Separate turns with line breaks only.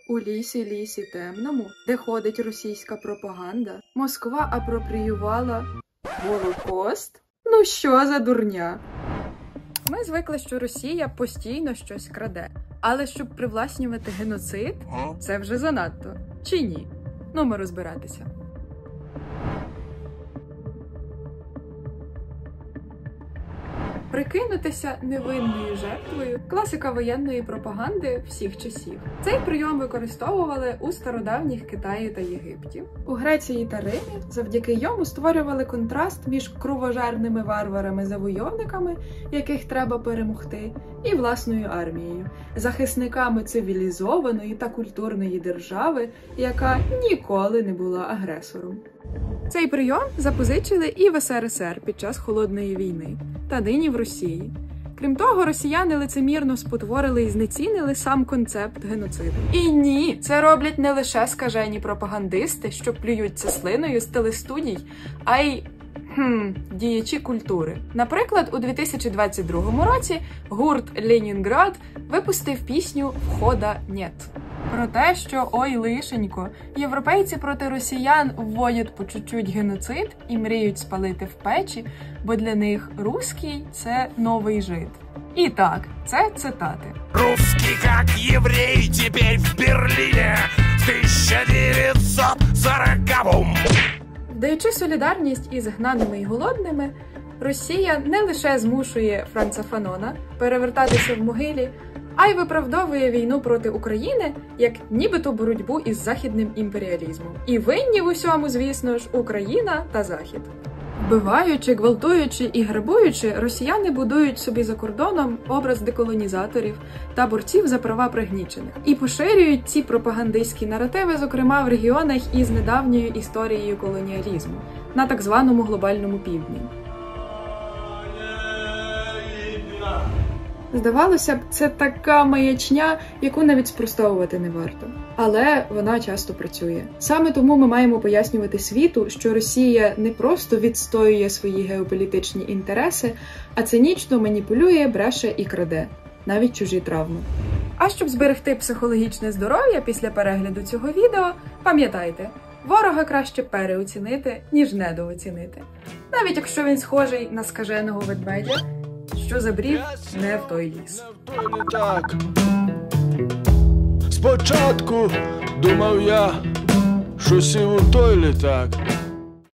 У лісі темному, де ходить російська пропаганда, Москва апропріювала Голокост? Ну що за дурня? Ми звикли, що Росія постійно щось краде. Але щоб привласнювати геноцид, це вже занадто. Чи ні? Ну, ми розбиратися. Прикинутися невинною жертвою – класика воєнної пропаганди всіх часів. Цей прийом використовували у стародавніх Китаї та Єгипті. У Греції та Римі завдяки йому створювали контраст між кровожерними варварами-завойовниками, яких треба перемогти, і власною армією, захисниками цивілізованої та культурної держави, яка ніколи не була агресором. Цей прийом запозичили і в СРСР під час Холодної війни, та нині в Росії. Крім того, росіяни лицемірно спотворили і знецінили сам концепт геноциду. І ні, це роблять не лише скажені пропагандисти, що плюються слиною з телестудій, а й діячі культури. Наприклад, у 2022 році гурт «Ленінград» випустив пісню «Входа нет». Про те, що, ой, лишенько, європейці проти росіян вводять по чуть-чуть геноцид і мріють спалити в печі, бо для них русський – це новий жид. І так, це цитати.
«Русский, как еврей, теперь в Берлине в 1940-м».
Даючи солідарність із гнаними й голодними, Росія не лише змушує Франца Фанона перевертатися в могилі, а й виправдовує війну проти України як нібито боротьбу із західним імперіалізмом. І винні в усьому, звісно ж, Україна та Захід. Вбиваючи, гвалтуючи і грабуючи, росіяни будують собі за кордоном образ деколонізаторів та борців за права пригнічених. І поширюють ці пропагандистські наративи, зокрема в регіонах із недавньою історією колоніалізму, на так званому глобальному півдні. Здавалося б, це така маячня, яку навіть спростовувати не варто. Але вона часто працює. Саме тому ми маємо пояснювати світу, що Росія не просто відстоює свої геополітичні інтереси, а цинічно маніпулює, бреше і краде. Навіть чужі травми. А щоб зберегти психологічне здоров'я після перегляду цього відео, пам'ятайте, ворога краще переоцінити, ніж недооцінити. Навіть якщо він схожий на скаженого ведмедя, що забрів не в той ліс.
Так. Спочатку думав я, що сів у той літак.